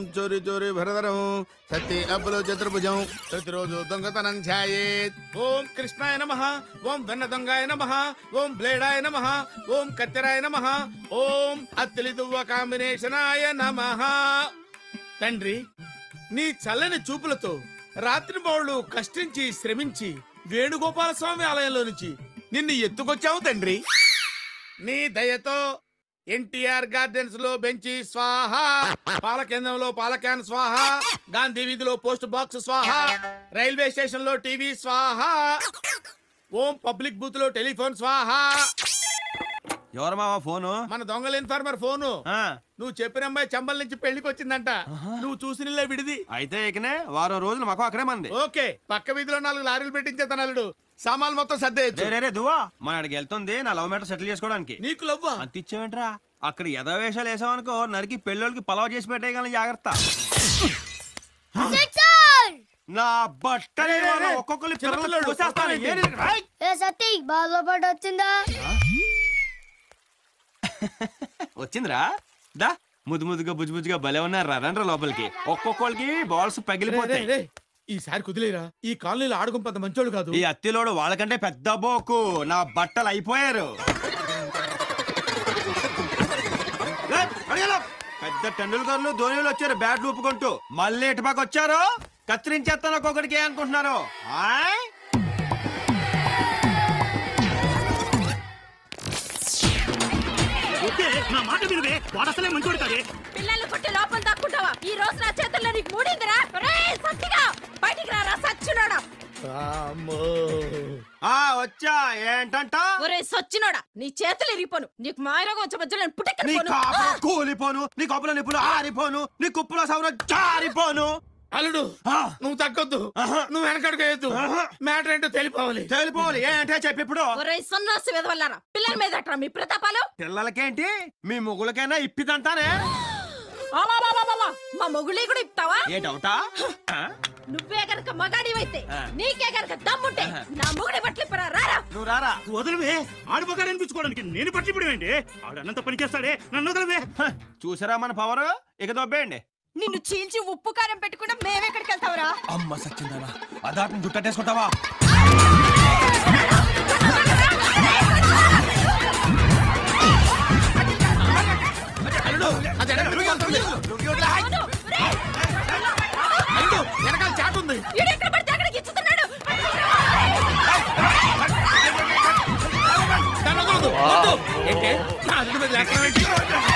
చోరీ చోరీ భరధరం సత్య అబ్బులో చతుర్భుజం ప్రతిరోజు దొంగతనం ఛాయేత్. ఓం కృష్ణాయ నమః, ఓం వెన్న దొంగాయ నమః, ఓం బ్లేడాయ నమః, ఓం కత్తెరాయ నమః, ఓం అత్తిలి దువ్వ కాంబినేషనాయ నమః. తండ్రి, నీ చల్లని చూపులతో రాత్రి బౌళ్ళు కష్టించి శ్రమించి వేణుగోపాల స్వామి ఆలయంలో నుంచి నిన్ను ఎత్తుకొచ్చావు తండ్రి. నీ దయతో ఎన్టీఆర్ గార్డెన్స్ లో బెంచి స్వాహ, పాల కేంద్రంలో పాల క్యాన్ స్వాహ, గాంధీ వీధిలో పోస్ట్ బాక్స్ స్వాహ, రైల్వే స్టేషన్ లో టీవీ స్వాహ, ఓం పబ్లిక్ బూత్ లో టెలిఫోన్ స్వాహ. ఎవరు మావా ఫోను? మన దొంగల ఇన్ఫార్మర్ ఫోను. నువ్వు చెప్పిన అమ్మాయి చంబల్ నుంచి పెళ్లికి వచ్చిందంట. నువ్వు చూసిన విడిది. అయితే ఇకనే వారం రోజులు మాకు అక్కడే మంది. ఓకే, పక్క వీధిలో 4 లారీలు పెట్టించేతనలుడు. సామాన్లు మొత్తం సర్దేయచ్చు. దువ్వా మన అడిగి వెళ్తుంది నా లవ్ మ్యాటర్ సెటిల్ చేసుకోవడానికి. నీకు లవ్వా? అంత ఇచ్చావేంట్రా? అక్కడ యథావేషాలు వేసావనుకో నరికి పెళ్ళోళ్ళకి పలావ్ చేసి పెట్టేయగలని జాగ్రత్త. నా బట్టలు ఒక్కొక్కరు వచ్చిందా? వచ్చిందిరా. దా ముద్దు ముద్దుగా బుజ్జు బుజ్జుగా భలే ఉన్నారా. రండ్రా లోపలికి. ఒక్కొక్కరికి బాల్స్ పగిలిపోతాయి. ఈసారి కుదిలేరా? ఈ కాలనీలో ఆడుకుంపంత మంచోడు కాదు. ఈ అత్తిలోడు వాళ్ళకంటే పెద్ద బోకు. నా బట్టలు అయిపోయారు. పెద్ద టెండూల్కర్లు ధోనిలు వచ్చారు బ్యాట్లు ఊపుకుంటూ. మళ్ళీ ఇటుపక్క వచ్చారు. కత్తిరించేస్తాను ఒక్కొక్కడికి అనుకుంటున్నారు. పిల్లలు కొట్టి లోపల దాక్కుంటావా? ఈ రోజు నా చేతుల్లో నీకు మూడిందిరా. సత్తిగా బయటికి రారా సచ్చినోడా. వచ్చా ఏంటంట? ఒరే సచ్చినోడా, నీ చేతులు ఇరిగిపోను. నీకు మాయరోగం వచ్చే మధ్యలో కూలిపోను, నీ కప్పుల నిప్పులు ఆరిపోను, నీ కుప్పుల సౌరం జారిపోను. అల్లుడు, నువ్వు తగ్గొద్దు. నువ్వు వెనకడుగు. మ్యాటర్ ఏంటో తెలిపోవాలి. ఏంటే చెప్పి ఇప్పుడు. ఒరే సన్నాసి వెదవల్లారా, పిల్లల మీద మీ ప్రతాపాలు. పిల్లలకేంటి, మీ మొగులకైనా ఇప్పిదంటానే. మా మొగుళ్ళి కూడా ఇప్తావా? ఏంటవుతా? నువ్వే గనక మగాడివైతే, నీకే గనక దమ్ముంటే నా మొగుడి బట్టలు ఇప్పరా. రారా. నువ్వు రారా. వదలవే. ఆడిపోగాడు అనిపించుకోవడానికి నేను పట్టి ఇప్పుడేంటి? ఆడన్నంత పనిచేస్తాడే, నన్ను వదలవే. చూసారా మన పవర్? ఇక దొబ్బేయండి. నిన్ను చీల్చి ఉప్పు కారం పెట్టుకుంటే మేమెక్కడికి వెళ్తావురా? అమ్మ సచ్చిందానా, అదాటిని జుట్టేసుకుంటావా? వెనకాల చాట్ ఉంది. ఏంటే నా అల్లుడి మీద లేకపోతే